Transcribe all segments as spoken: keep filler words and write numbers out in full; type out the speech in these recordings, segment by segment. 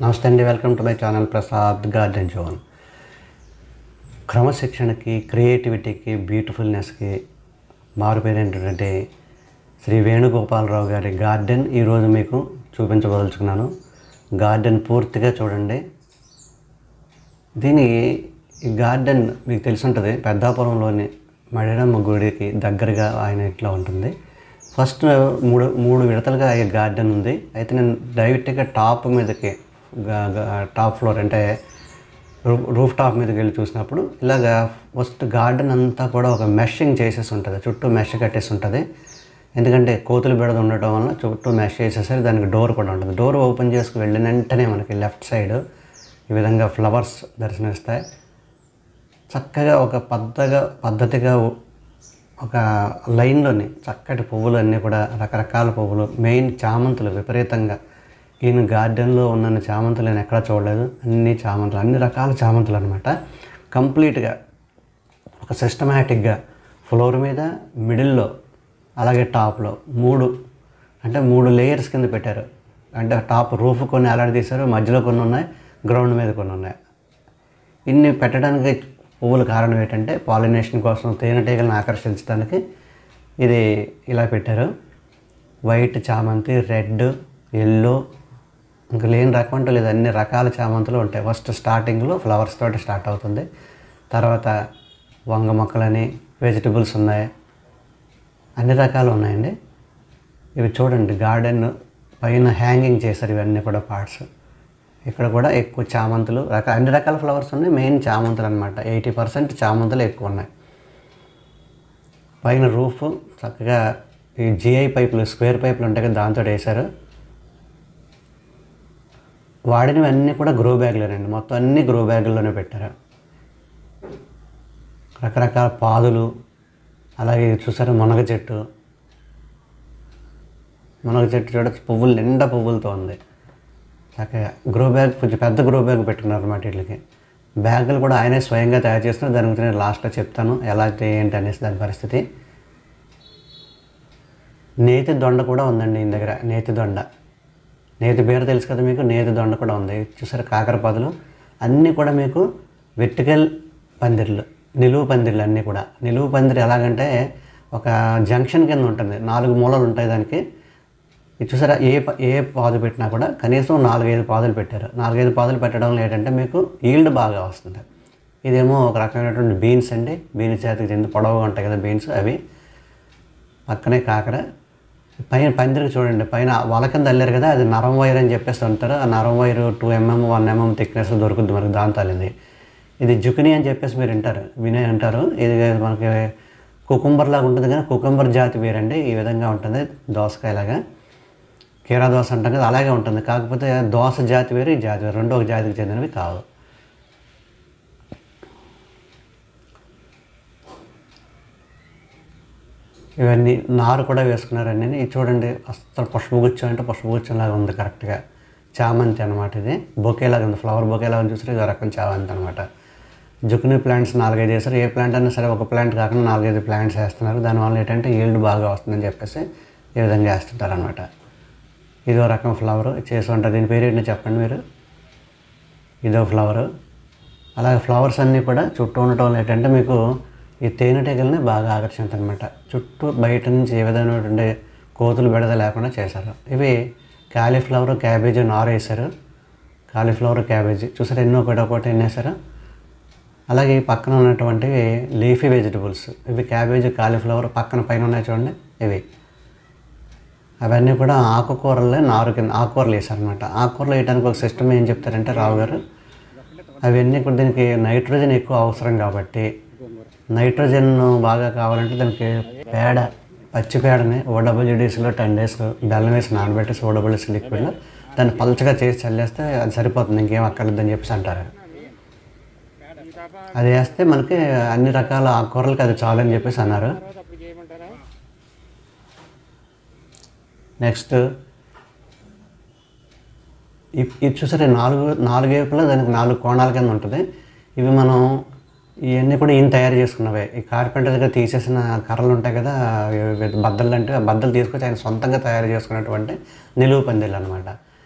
నమస్తే అండి, welcome to my channel Prasad garden zone. క్రమశిక్షణకి, క్రియేటివిటీకి, బ్యూటిఫుల్నెస్కి మారుపేరు ఏంటంటే శ్రీ వేణుగోపాలరావు గారి గార్డెన్ ఈరోజు మీకు చూపించదలుచుకున్నాను. గార్డెన్ పూర్తిగా చూడండి. దీని ఈ గార్డెన్ మీకు తెలిసి ఉంటుంది, పెద్దాపురంలోని మడిరమ్మ గుడికి దగ్గరగా ఆయన ఇట్లా ఉంటుంది. ఫస్ట్ మూడు మూడు విడతలుగా ఈ గార్డెన్ ఉంది. అయితే నేను డైరెక్ట్గా టాప్ మీదకి టాప్ ఫ్లోర్ అంటే రూఫ్ టాప్ మీదకి వెళ్ళి చూసినప్పుడు ఇలాగా ఫస్ట్ గార్డెన్ అంతా కూడా ఒక మెషింగ్ చేసేసి ఉంటుంది, చుట్టూ మెష్ కట్టేసి ఉంటుంది. ఎందుకంటే కోతులు బెడద ఉండటం వల్ల చుట్టూ మెష్ చేసేసరి దానికి డోర్ కూడా ఉంటుంది. డోర్ ఓపెన్ చేసుకు వెళ్ళిన వెంటనే మనకి లెఫ్ట్ సైడ్ ఈ విధంగా ఫ్లవర్స్ దర్శనమిస్తాయి. చక్కగా ఒక పద్ధతిగా పద్ధతిగా ఒక లైన్లోని చక్కటి పువ్వులు అన్నీ కూడా రకరకాల పువ్వులు, మెయిన్ చామంతులు విపరీతంగా. ఈయన గార్డెన్లో ఉన్న చామంతులు నేను ఎక్కడా చూడలేదు. అన్ని చామంతులు, అన్ని రకాల చామంతులు అనమాట. కంప్లీట్గా ఒక సిస్టమేటిక్గా ఫ్లోర్ మీద, మిడిల్లో, అలాగే టాప్లో మూడు అంటే మూడు లేయర్స్ కింద పెట్టారు. అంటే టాప్ రూఫ్ కొన్ని అలాంటి తీశారు, మధ్యలో కొన్ని ఉన్నాయి, గ్రౌండ్ మీద కొన్ని ఉన్నాయి. ఇన్ని పెట్టడానికి పువ్వుల కారణం ఏంటంటే పాలినేషన్ కోసం, తేనెటీగలను ఆకర్షించడానికి ఇది ఇలా పెట్టారు. వైట్ చామంతి, రెడ్, ఎల్లో, ఇంకా లేని రకం అంటే లేదు, అన్ని రకాల చామంతులు ఉంటాయి. ఫస్ట్ స్టార్టింగ్లో ఫ్లవర్స్ తోటి స్టార్ట్ అవుతుంది. తర్వాత వంగ మొక్కలని, వెజిటబుల్స్ ఉన్నాయి, అన్ని రకాలు ఉన్నాయండి. ఇవి చూడండి, గార్డెన్ పైన హ్యాంగింగ్ చేశారు ఇవన్నీ కూడా పార్ట్స్. ఇక్కడ కూడా ఎక్కువ చామంతులు, రక అన్ని రకాల ఫ్లవర్స్ ఉన్నాయి. మెయిన్ చామంతులు అనమాట. ఎయిటీ పర్సెంట్ చామంతులు ఎక్కువ ఉన్నాయి. పైన రూఫ్ చక్కగా ఈ జిఐ పైపులు, స్క్వేర్ పైపులు ఉంటాయి కదా, దాంతో వేశారు. వాడినవి అన్నీ కూడా గ్రో బ్యాగ్లోనండి, మొత్తం అన్నీ గ్రో బ్యాగుల్లోనే పెట్టారు. రకరకాల పాదులు, అలాగే చూసారు మునగ చెట్టు. మునగ చెట్టు చూడ పువ్వులు నిండా పువ్వులతో ఉంది. చక్కగా గ్రో బ్యాగ్, కొంచెం పెద్ద గ్రో బ్యాగ్ పెట్టుకున్నారు అన్నమాట. వీటికి బ్యాగులు కూడా ఆయనే స్వయంగా తయారు చేస్తున్నారు. దాని గురించి నేను లాస్ట్లో చెప్తాను ఎలా ఏంటి అనేసి దాని పరిస్థితి. నేతి దొండ కూడా ఉందండి ఈయన దగ్గర. నేతి దొండ, నేతి బీర తెలుసు కదా మీకు, నేతి దొండ కూడా ఉంది. చూసారు కాకర పాదులు అన్నీ కూడా మీకు వెర్టికల్ పందిర్లు, నిలువు పందిర్లు అన్నీ కూడా. నిలువు పందిరి ఎలాగంటే ఒక జంక్షన్ కింద ఉంటుంది, నాలుగు మూలలు ఉంటాయి దానికి. ఇది చూసారా, ఏ ఏ పాదు పెట్టినా కూడా కనీసం నాలుగైదు పాదులు పెట్టారు. నాలుగైదు పాదులు పెట్టడం ఏంటంటే మీకు ఈల్డ్ బాగా వస్తుంది. ఇదేమో ఒక రకమైనటువంటి బీన్స్ అండి, బీన్స్ జాతికి చెంది పొడవుగా ఉంటాయి కదా బీన్స్, అవి. పక్కనే కాకర. పైన పందిరికి చూడండి, పైన వల కింద అల్లారు కదా, అది నరం వైర్ అని చెప్పేసి ఉంటారు. ఆ నరం wire two mm one mm thickness దొరుకుతుంది మనకి, దాంతో అల్లింది. ఇది జుకినీ అని చెప్పేసి మీరు వింటారు, వినే అంటారు. ఇది మనకి కుకుంబర్ లాగా ఉంటుంది కానీ కుకుంబర్ జాతి వేరండి. ఈ విధంగా ఉంటుంది, దోసకాయలాగా. కీరా దోస అంటాం కదా, అలాగే ఉంటుంది. కాకపోతే దోస జాతి వేరు, ఈ జాతి వేరు, రెండో ఒక జాతికి చెందినవి కావు. ఇవన్నీ నారు కూడా వేసుకున్నారండి. ఇది చూడండి, అసలు పుష్పగుచ్చం అంటే పుష్పగుచ్చం లాగా ఉంది కరెక్ట్గా. చామంతి అనమాట. ఇది బొకేలాగా ఉంది, ఫ్లవర్ బొకేలాగా చూసారు, ఇది రకం చామంతి అనమాట. జుకినీ ప్లాంట్స్ నాలుగైదు వేస్తారు. ఏ ప్లాంట్ అయినా సరే ఒక ప్లాంట్ కాకుండా నాలుగైదు ప్లాంట్స్ వేస్తున్నారు. దానివల్ల ఏంటంటే ఈల్డ్ బాగా వస్తుందని చెప్పేసి ఈ విధంగా వేస్తుంటారు అనమాట. ఇదో రకం ఫ్లవర్ చేసి ఉంటుంది. దీని పేరు ఏంటో చెప్పండి మీరు. ఇదో ఫ్లవరు. అలాగే ఫ్లవర్స్ అన్నీ కూడా చుట్టూ ఉండటం వల్ల ఏంటంటే మీకు ఈ తేనెటీగల్ని బాగా ఆకర్షించారు అనమాట. చుట్టూ బయట నుంచి ఏ విధమైనటువంటి కోతులు బెడద లేకుండా చేశారు. ఇవి కాలీఫ్లవర్, క్యాబేజీ నారు వేశారు. కాలీఫ్లవర్, క్యాబేజీ చూసారు, ఎన్నో ఒకటి ఒకటి ఎన్ని వేశారు. అలాగే పక్కన ఉన్నటువంటి లీఫీ వెజిటబుల్స్, ఇవి క్యాబేజీ, కాలీఫ్లవర్. పక్కన పైన ఉన్నాయి చూడండి, ఇవి. అవన్నీ కూడా ఆకుకూరలే నారు కింద ఆకుకూరలు వేసారనమాట. ఆకుకూరలు వేయడానికి ఒక సిస్టమ్ ఏం చెప్తారంటే రావు గారు, అవన్నీ కూడా దీనికి నైట్రోజన్ ఎక్కువ అవసరం కాబట్టి, నైట్రోజన్ బాగా కావాలంటే దానికి పేడ, పచ్చి పేడని ఓడబ్ల్యూడీసీలో టెన్ డేస్ బెల్లం వేసి నానబెట్టేసి ఓడబ్ల్యూడీసీ లిక్విడ్లో దాన్ని పలచగా చేసి చల్లేస్తే అది సరిపోతుంది, ఇంకేం అక్కర్లేదని చెప్పేసి అంటారు. అది వేస్తే మనకి అన్ని రకాల ఆకుకూరలకి అది చాలని చెప్పేసి అన్నారు. నెక్స్ట్ ఇది చూసారు, నాలుగు నాలుగేపులో దానికి నాలుగు కోణాల కింద ఉంటుంది. ఇవి మనం ఇవన్నీ కూడా ఈయన తయారు చేసుకున్నవే. ఈ కార్పెంటర్ దగ్గర తీసేసిన కర్రలు ఉంటాయి కదా, బద్దలు అంటే ఆ బద్దలు తీసుకొచ్చి ఆయన సొంతంగా తయారు చేసుకున్నటువంటి నిలువు పందిళ్ళు అనమాట.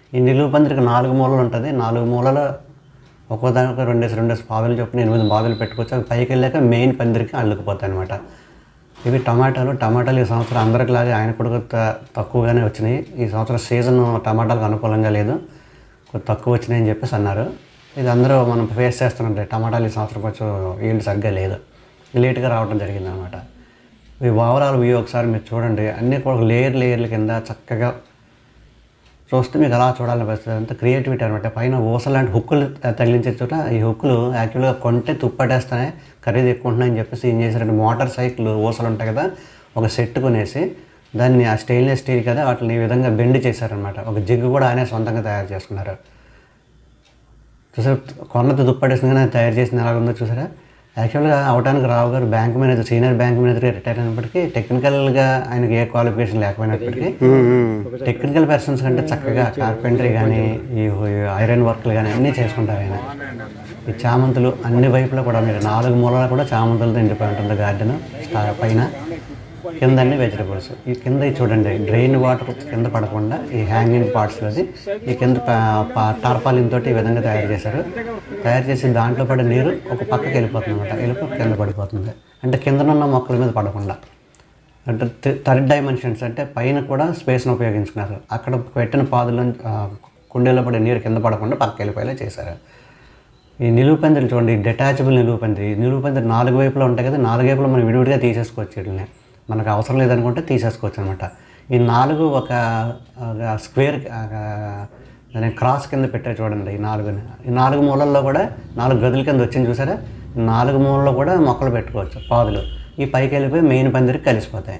ఈ నిలువు పందిరికి నాలుగు మూలలు ఉంటుంది. నాలుగు మూలల ఒక్కో దానికి రెండేసి రెండేసి పాదులు చొప్పున ఎనిమిది పాదులు పెట్టుకోవచ్చు. అవి పైకి వెళ్ళాక మెయిన్ పందిరికి అల్లుకుపోతాయి అనమాట. ఇవి టమాటాలు. టమాటాలు ఈ సంవత్సరం అందరికిలాగే ఆయన కూడా తక్కువగానే వచ్చినాయి. ఈ సంవత్సరం సీజన్ టమాటాలకు అనుకూలంగా లేదు, కొద్ది తక్కువ వచ్చినాయి అని చెప్పేసి అన్నారు. ఇది అందరూ మనం ఫేస్ చేస్తున్నట్టే. టమాటాలు ఈ సంవత్సరం కొంచెం ఈల్డ్ సరిగ్గా లేదు, లేట్గా రావడం జరిగింది అనమాట. ఈ ఓవరాల్ వ్యూ ఒకసారి మీరు చూడండి. అన్నీ కూడా లేయర్ లేయర్ల కింద చక్కగా చూస్తే మీకు అలా చూడాలనిపిస్తుంది. అంత క్రియేటివిటీ అనమాట. పైన ఊస లాంటి హుక్కులు తగిలించే చోట ఈ హుక్కులు యాక్చువల్గా కొంటే తుప్పట్టేస్తానే ఖరీదు ఎక్కువ ఉంటున్నాయని చెప్పేసి ఏం చేశారంటే మోటార్ సైకిల్ ఊసలు ఉంటాయి కదా, ఒక సెట్ కొనేసి దాన్ని ఆ స్టెయిన్లెస్ స్టీల్ కదా వాటిని ఈ విధంగా బెండ్ చేశారనమాట. ఒక జిగ్గు కూడా ఆయనే సొంతంగా తయారు చేసుకున్నారు. చూసారా కొన్నది దుప్పట్టేసింది కానీ తయారు చేసింది ఎలా ఉందో చూసారా. యాక్చువల్గా అవటానికి Rao garu bank manager, senior bank మేనేజర్గా రిటైర్ అయినప్పటికీ టెక్నికల్గా ఆయనకి ఏ క్వాలిఫికేషన్ లేకపోయినప్పటికీ టెక్నికల్ పర్సన్స్ కంటే చక్కగా కార్పెంటరీ కానీ ఈ ఐరన్ వర్క్లు కానీ అన్నీ చేసుకుంటారు ఆయన. ఈ చామంతులు అన్ని వైపులా కూడా మీరు నాలుగు మూలలా కూడా చామంతులతో నిండిపోయి ఉంటుంది గార్డెన్. పైన కింద అన్ని వెజిటబుల్స్. ఈ కింద చూడండి డ్రైన్ వాటర్ కింద పడకుండా ఈ హ్యాంగింగ్ పార్ట్స్ అది ఈ కింద టార్పాలిన్ తోటి ఈ విధంగా తయారు చేశారు. తయారు చేసి దాంట్లో పడే నీరు ఒక పక్కకి వెళ్ళిపోతుంది అనమాట, వెళ్ళిపో కింద పడిపోతుంది. అంటే కిందనున్న మొక్కల మీద పడకుండా. అంటే థర్డ్ డైమెన్షన్స్ అంటే పైన కూడా స్పేస్ని ఉపయోగించుకున్నారు. అక్కడ పెట్టిన పాదులు కుండీలో పడే నీరు కింద పడకుండా పక్కకి వెళ్ళిపోయేలా చేశారు. ఈ నిలువు పందిరి చూడండి, డిటాచబుల్ నిలువు పందిరి. నిలువు పందిరి నాలుగు వైపులో ఉంటాయి కదా, నాలుగు వైపులో మనం విడివిడిగా తీసేసుకోవచ్చు. వీటిని మనకు అవసరం లేదనుకుంటే తీసేసుకోవచ్చు అనమాట. ఈ నాలుగు ఒక స్క్వేర్ దాని క్రాస్ కింద పెట్టే చూడండి. ఈ నాలుగుని ఈ నాలుగు మూలల్లో కూడా నాలుగు గదుల కింద వచ్చింది చూసారా. నాలుగు మూలలో కూడా మొక్కలు పెట్టుకోవచ్చు పాదులు. ఈ పైకి వెళ్ళిపోయి మెయిన్ పందిరికి కలిసిపోతాయి.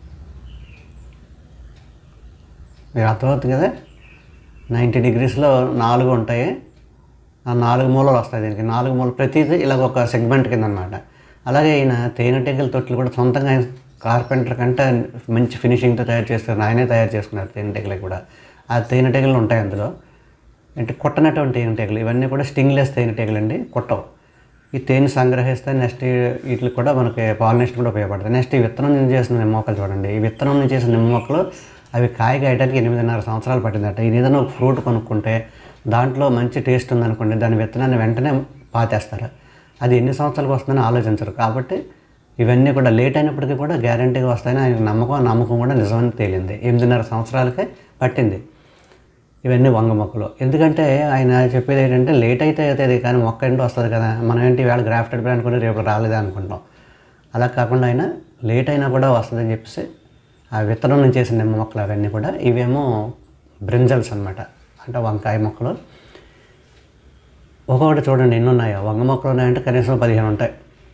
మీరు అర్థమవుతుంది కదా. నైంటీ డిగ్రీస్లో నాలుగు ఉంటాయి, ఆ నాలుగు మూలలు వస్తాయి దీనికి. నాలుగు మూలలు ప్రతిదీ ఇలాగ ఒక సెగ్మెంట్ కింద అనమాట. అలాగే ఈయన తేనెటీగల తొట్లు కూడా సొంతంగా కార్పెంటర్ కంటే మంచి ఫినిషింగ్తో తయారు చేస్తారు. ఆయనే తయారు చేసుకున్నారు తేనెటీగలు కూడా. ఆ తేనెటీగలు ఉంటాయి అందులో, అంటే కుట్టనటువంటి తేనెటీగలు. ఇవన్నీ కూడా స్టింగ్లెస్ తేనెటీగలు అండి, కుట్టవు. ఈ తేనె సంగ్రహిస్తే నెక్స్ట్ వీటికి కూడా మనకి పాలినేషన్ కూడా ఉపయోగపడుతుంది. నెక్స్ట్ ఈ విత్తనం నుంచి చేసిన నిమ్మ మొక్కలు చూడండి. ఈ విత్తనం నుంచి చేసిన నిమ్మ మొక్కలు అవి కాయ కాయడానికి ఎనిమిదిన్నర సంవత్సరాలు పట్టిందట. ఇది ఏదైనా ఒక ఫ్రూట్ కొనుక్కుంటే దాంట్లో మంచి టేస్ట్ ఉందనుకోండి, దాని విత్తనాన్ని వెంటనే పాతేస్తారు. అది ఎన్ని సంవత్సరాలకు వస్తుందని ఆలోచించరు. కాబట్టి ఇవన్నీ కూడా లేట్ అయినప్పటికీ కూడా గ్యారంటీగా వస్తాయని ఆయన నమ్మకం. ఆ నమ్మకం కూడా నిజమని తేలింది. ఎనిమిదిన్నర సంవత్సరాలకే పట్టింది ఇవన్నీ వంగ మొక్కలు. ఎందుకంటే ఆయన చెప్పేది ఏంటంటే లేట్ అయితే అవుతుంది కానీ మొక్క ఏంటో వస్తుంది కదా, మనం ఏంటి వేళ గ్రాఫ్టెడ్ ప్లాంట్ కూడా రేపు రాలేదా అనుకుంటాం. అలా కాకుండా ఆయన లేట్ అయినా కూడా వస్తుందని చెప్పేసి ఆ విత్తనం నుంచి చేసిన నిమ్మ మొక్కలు అవన్నీ కూడా. ఇవేమో బ్రింజల్స్ అనమాట, అంటే వంకాయ మొక్కలు. ఒక్కొక్కటి చూడండి ఎన్ని ఉన్నాయో. వంగ మొక్కలు ఉన్నాయంటే కనీసం పదిహేను ఉంటాయి.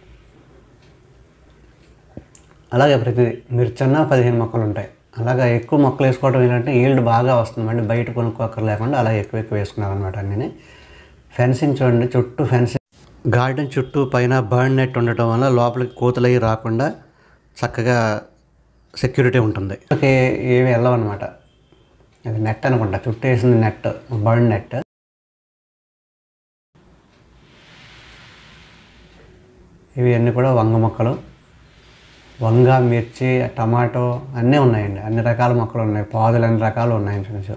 అలాగే ప్రతిదీ మిర్చన్న పదిహేను మొక్కలు ఉంటాయి. అలాగా ఎక్కువ మొక్కలు వేసుకోవడం ఏంటంటే ఈల్డ్ బాగా వస్తుంది, మళ్ళీ బయట కొనుక్కోక్కర్ లేకుండా అలా ఎక్కువ ఎక్కువ వేసుకున్నారు అనమాట అన్నీ. ఫెన్సింగ్ చూడండి, చుట్టూ ఫెన్సింగ్. గార్డెన్ చుట్టూ పైన బర్న్ నెట్ ఉండటం వల్ల లోపలికి కోతులు అవి రాకుండా చక్కగా సెక్యూరిటీ ఉంటుంది. ఓకే, ఏవి వెళ్ళవన్నమాట. అది నెట్ అనుకుంటా, చుట్టూ వేసింది నెట్, బర్న్ నెట్. ఇవి అన్నీ కూడా వంగ మొక్కలు. వంగ, మిర్చి, టమాటో అన్నీ ఉన్నాయండి. అన్ని రకాల మొక్కలు ఉన్నాయి. పాదులు అన్ని రకాలు ఉన్నాయి. ఇంచుమించు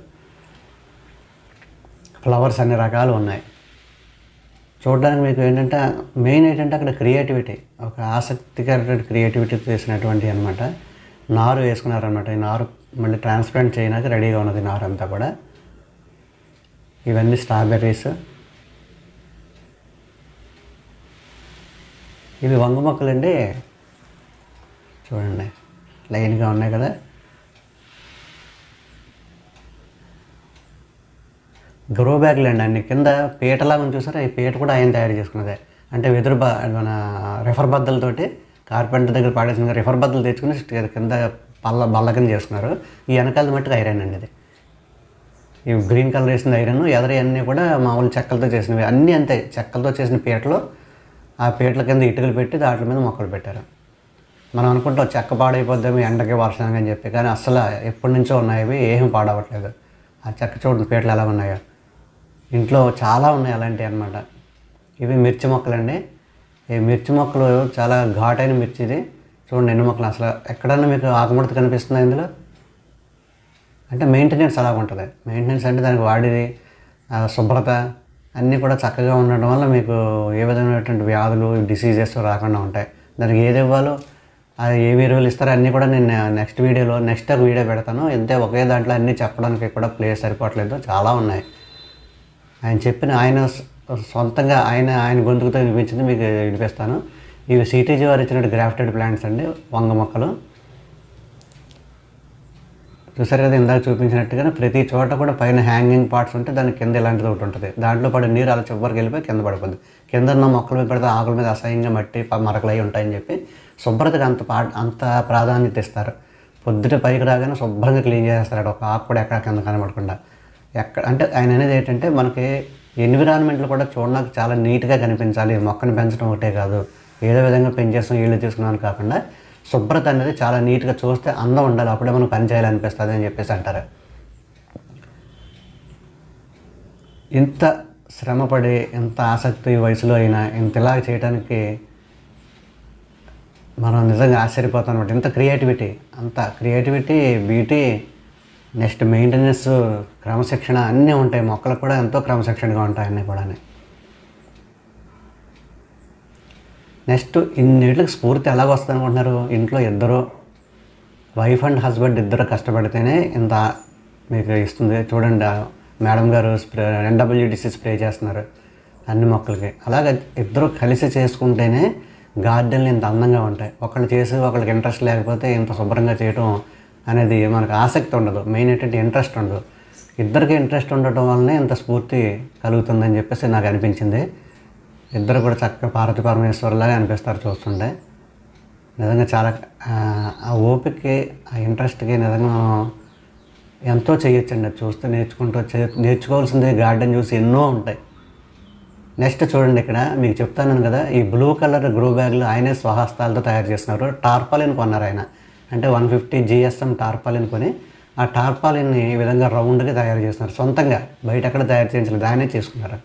ఫ్లవర్స్ అన్ని రకాలు ఉన్నాయి. చూడడానికి మీకు ఏంటంటే మెయిన్ ఏంటంటే అక్కడ క్రియేటివిటీ, ఒక ఆసక్తికరమైన క్రియేటివిటీ చేసినటువంటి అనమాట. నారు వేసుకున్నారనమాట. ఈ నారు మళ్ళీ ట్రాన్స్ప్లాంట్ చేయడానికి రెడీగా ఉన్నది నారు అంతా కూడా. ఇవన్నీ స్ట్రాబెర్రీస్. ఇవి వంగ మొక్కలండి. చూడండి లైన్గా ఉన్నాయి కదా. గ్రో బ్యాగ్లు అండి అన్ని. కింద పీటలాగా చూసారా, ఈ పీట కూడా ఆయన తయారు చేసుకున్నదే. అంటే వెదురు బ మన రిఫర్ బద్దలతోటి కార్పెంటర్ దగ్గర పాడేసిన రిఫర్ బద్దలు తెచ్చుకుని కింద పల్ల బల్ల కింద చేసుకున్నారు. ఈ వెనకాల మట్టుకు ఐరన్ అండి. ఇది ఈ గ్రీన్ కలర్ వేసిన ఐరన్, ఎదరి అన్నీ కూడా మామూలు చెక్కలతో చేసినవి. అన్నీ అంతే, చెక్కలతో చేసిన పీటలు. ఆ పీటల కింద ఇటుకలు పెట్టి దాంట్లో మీద మొక్కలు పెట్టారు. మనం అనుకుంటాం చెక్క పాడైపోద్దాము ఎండకి వర్షానికి అని చెప్పి, కానీ అస్సలు ఎప్పటి నుంచో ఉన్నాయి, ఏం పాడవట్లేదు. ఆ చెక్క చూడండి పీటలు ఎలా ఉన్నాయో. ఇంట్లో చాలా ఉన్నాయి అలాంటివి అన్నమాట. ఇవి మిర్చి మొక్కలండి. ఈ మిర్చి మొక్కలు చాలా ఘాటైన మిర్చి. ఇది చూడండి ఎన్ని మొక్కలు. అసలు ఎక్కడన్నా మీకు ఆకుముడత కనిపిస్తుందా ఇందులో? అంటే మెయింటెనెన్స్ అలాగ ఉంటుంది. మెయింటెనెన్స్ అంటే దానికి వాడేది శుభ్రత అన్నీ కూడా చక్కగా ఉండడం వల్ల మీకు ఏ విధమైనటువంటి వ్యాధులు డిసీజెస్ రాకుండా ఉంటాయి. దానికి ఏది ఇవ్వాలో అది ఏ ఎరువులు ఇస్తారో అన్నీ కూడా నేను నెక్స్ట్ వీడియోలో నెక్స్ట్ వీడియో పెడతాను. ఇంతే ఒకే దాంట్లో అన్నీ చెప్పడానికి కూడా ప్లేస్ సరిపోవట్లేదు, చాలా ఉన్నాయి. ఆయన చెప్పిన ఆయన సొంతంగా ఆయన ఆయన గొంతుకుతో వినిపించింది మీకు వినిపిస్తాను. ఇవి సిటీజీ వారు ఇచ్చినట్టు గ్రాఫ్టెడ్ ప్లాంట్స్ అండి, వంగ మొక్కలు. చూసారు కదా ఇందాక చూపించినట్టుగా ప్రతి చోట కూడా పైన హ్యాంగింగ్ పార్ట్స్ ఉంటే దాని కింద ఇలాంటిది ఒకటి ఉంటుంది. దాంట్లో పడే నీరు అలా చివరికి వెళ్ళిపోయి కింద పడిపోద్ది. కింద ఉన్న మొక్కల మీద పడితే ఆకుల మీద అసహ్యంగా మట్టి మరకలు అయి ఉంటాయని చెప్పి శుభ్రతకు అంత పా అంత ప్రాధాన్యత ఇస్తారు. పొద్దుట పైకి రాగానే శుభ్రంగా క్లీన్ చేస్తారు, ఒక ఆకు కూడా ఎక్కడ కింద కనబడకుండా. ఎక్కడ అంటే ఆయన అనేది ఏంటంటే మనకి ఎన్విరాన్మెంట్లు కూడా చూడడానికి చాలా నీట్గా కనిపించాలి. మొక్కను పెంచడం ఒకటే కాదు, ఏదో విధంగా పెంచేస్తాం వీళ్ళు తీసుకున్నాను కాకుండా శుభ్రత అనేది చాలా నీట్గా చూస్తే అందం ఉండాలి, అప్పుడే మనం పని చేయాలనిపిస్తుంది అని చెప్పేసి అంటారు. ఇంత శ్రమపడి ఇంత ఆసక్తి వయసులో అయినా ఇంత ఇలాగ చేయడానికి మనం నిజంగా ఆశ్చర్యపోతాం అనమాట. ఇంత క్రియేటివిటీ, అంత క్రియేటివిటీ, బ్యూటీ, నెక్స్ట్ మెయింటెనెన్స్, క్రమశిక్షణ అన్నీ ఉంటాయి. మొక్కలకు కూడా ఎంతో క్రమశిక్షణగా ఉంటాయి అన్నీ కూడా. నెక్స్ట్ ఇన్నిటికి స్ఫూర్తి ఎలాగ వస్తుంది అనుకుంటున్నారు? ఇంట్లో ఇద్దరు వైఫ్ అండ్ హస్బెండ్ ఇద్దరు కష్టపడితేనే ఇంత మీకు ఇస్తుంది. చూడండి మేడం గారు స్ప్రే ఎన్డబ్ల్యూడిసి స్ప్రే చేస్తున్నారు అన్ని మొక్కలకి. అలాగే ఇద్దరు కలిసి చేసుకుంటేనే గార్డెన్లు ఇంత అందంగా ఉంటాయి. ఒకళ్ళు చేసి ఒకళ్ళకి ఇంట్రెస్ట్ లేకపోతే ఇంత శుభ్రంగా చేయడం అనేది మనకు ఆసక్తి ఉండదు, మెయిన్ ఏంటంటే ఇంట్రెస్ట్ ఉండదు. ఇద్దరికి ఇంట్రెస్ట్ ఉండటం వల్లనే ఇంత స్ఫూర్తి కలుగుతుందని చెప్పేసి నాకు అనిపించింది. ఇద్దరు కూడా చక్కగా పార్వతీ పరమేశ్వరులాగా అనిపిస్తారు చూస్తుంటే. నిజంగా చాలా ఆ ఓపికకి ఆ ఇంట్రెస్ట్కి నిజంగా మనం ఎంతో చేయొచ్చండి. అది చూస్తే నేర్చుకుంటూ నేర్చుకోవాల్సింది గార్డెన్ చూసి ఎన్నో ఉంటాయి. నెక్స్ట్ చూడండి, ఇక్కడ మీకు చెప్తాను కదా, ఈ బ్లూ కలర్ గ్రో బ్యాగ్లు ఆయనే స్వహస్తాలతో తయారు చేస్తున్నారు. టార్పాలిన్ కొన్నారు ఆయన, అంటే వన్ ఫిఫ్టీ జిఎస్ఎం టార్పాలిన్ కొని ఆ టార్పాలిన్ని ఈ విధంగా రౌండ్గా తయారు చేస్తున్నారు. సొంతంగా బయట ఎక్కడ తయారు చేయించలేదు, ఆయనే చేసుకున్నారు.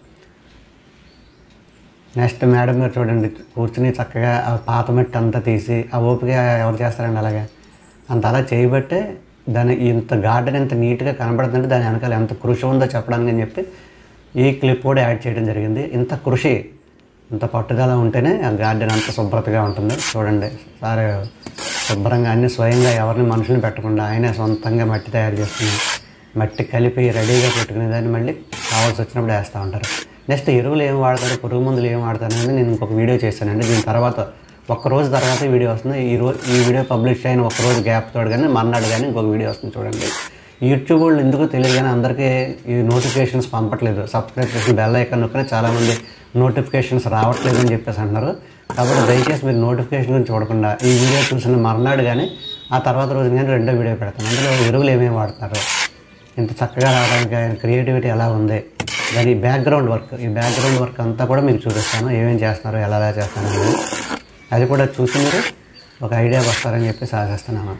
నెక్స్ట్ మేడం గారు చూడండి కూర్చుని చక్కగా ఆ పాత మట్టి అంతా తీసి, ఆ ఓపిక ఎవరు చేస్తారండి అలాగే, అంత అలా చేయబట్టే దాని ఇంత గార్డెన్ ఎంత నీట్గా కనబడుతుందంటే దాని వెనకాల ఎంత కృషి ఉందో చెప్పడానికి అని చెప్పి ఈ క్లిప్ కూడా యాడ్ చేయడం జరిగింది. ఇంత కృషి, ఇంత పట్టుదల ఉంటేనే ఆ గార్డెన్ అంత శుభ్రతగా ఉంటుంది. చూడండి సార్ శుభ్రంగా అన్ని స్వయంగా ఎవరిని మనుషుల్ని పెట్టకుండా ఆయనే సొంతంగా మట్టి తయారు చేసుకుని మట్టి కలిపి రెడీగా పెట్టుకునే దాన్ని మళ్ళీ కావాల్సి వచ్చినప్పుడు వేస్తూ ఉంటారు. నెక్స్ట్ ఎరువులు ఏం వాడతారు, పురుగు మందులు ఏం వాడతారు అనేది నేను ఇంకొక వీడియో చేశానండి. దీని తర్వాత ఒక్కరోజు తర్వాత వీడియో వస్తుంది. ఈ రోజు ఈ వీడియో పబ్లిష్ అయిన ఒక్కరోజు గ్యాప్ తోడు కానీ మర్నాడు కానీ ఇంకొక వీడియో వస్తుంది చూడండి. యూట్యూబ్ వాళ్ళు ఎందుకో తెలియదు కానీ అందరికీ ఈ నోటిఫికేషన్స్ పంపట్లేదు. సబ్స్క్రైబ్ చేసి బెల్ ఐకాన్ నొక్కినా చాలామంది నోటిఫికేషన్స్ రావట్లేదు అని చెప్పేసి అంటున్నారు. కాబట్టి దయచేసి మీరు నోటిఫికేషన్ గురించి చూడకుండా ఈ వీడియో చూసిన మర్నాడు కానీ ఆ తర్వాత రోజు కానీ రెండో వీడియో పెడతాను. అందులో ఎరువులు ఏమేమి వాడతారు, ఇంత చక్కగా రావడానికి ఆయన క్రియేటివిటీ ఎలా ఉంది, దాని బ్యాక్గ్రౌండ్ వర్క్, ఈ బ్యాక్గ్రౌండ్ వర్క్ అంతా కూడా మీకు చూపిస్తాను. ఏమేమి చేస్తున్నారు, ఎలా ఎలా చేస్తాను అనేది అది కూడా చూసి మీరు ఒక ఐడియా వస్తారని చెప్పేసి ఆశిస్తున్నాను.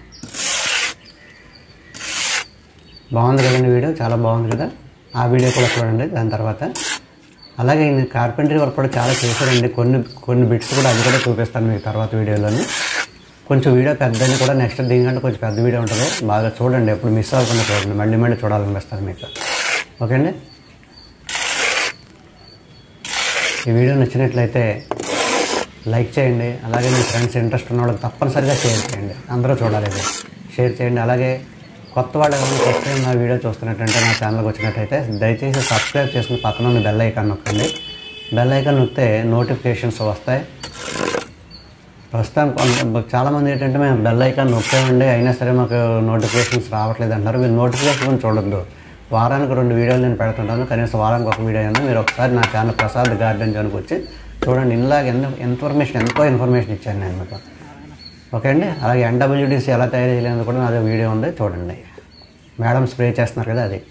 బాగుంది కదండి వీడియో, చాలా బాగుంది కదా. ఆ వీడియో కూడా చూడండి. దాని తర్వాత అలాగే నేను కార్పెంటరీ వర్క్ కూడా చాలా చేశానండి. కొన్ని కొన్ని బిట్స్ కూడా అది కూడా చూపిస్తాను మీకు తర్వాత వీడియోలోని. కొంచెం వీడియో పెద్దని కూడా నెక్స్ట్ దీనికంటే కొంచెం పెద్ద వీడియో ఉంటుంది, బాగా చూడండి, ఎప్పుడు మిస్ అవ్వకుండా చూడండి, మళ్ళీ మళ్ళీ చూడాలనిపిస్తుంది మీకు. ఓకే అండి, ఈ వీడియో నచ్చినట్లయితే లైక్ చేయండి. అలాగే మీ ఫ్రెండ్స్ ఇంట్రెస్ట్ ఉన్న వాళ్ళకి తప్పనిసరిగా షేర్ చేయండి, అందరూ చూడాలి, షేర్ చేయండి. అలాగే కొత్త వాళ్ళు ఏమైనా ఫస్ట్ టైం నా వీడియో చూస్తున్నట్టంటే నా ఛానల్కి వచ్చినట్టయితే దయచేసి సబ్స్క్రైబ్ చేసుకుని పక్కన ఉన్న బెల్ ఐకాన్ నొక్కండి. బెల్ ఐకాన్ నొక్కితే నోటిఫికేషన్స్ వస్తాయి. ప్రస్తుతం చాలామంది ఏంటంటే మేము బెల్ ఐకాన్ నొక్కామండి అయినా సరే మాకు నోటిఫికేషన్స్ రావట్లేదు అంటారు. మీరు నోటిఫికేషన్ చూడొద్దు. వారానికి రెండు వీడియోలు నేను పెడుతుంటాను, కనీసం వారానికి ఒక వీడియో అయినా మీరు ఒకసారి నా ఛానల్ ప్రసాద్ గార్డెన్ జోన్కి వచ్చి చూడండి. ఇలాగ ఎన్నో ఇన్ఫర్మేషన్ ఎంతో ఇన్ఫర్మేషన్ ఇచ్చాను నేను మీకు. ఓకే అండి, అలాగే ఎన్డబ్ల్యూడిసి ఎలా తయారు చేయలేదు కూడా నాది వీడియో ఉంది, చూడండి. మేడం స్ప్రే చేస్తున్నారు కదా అది.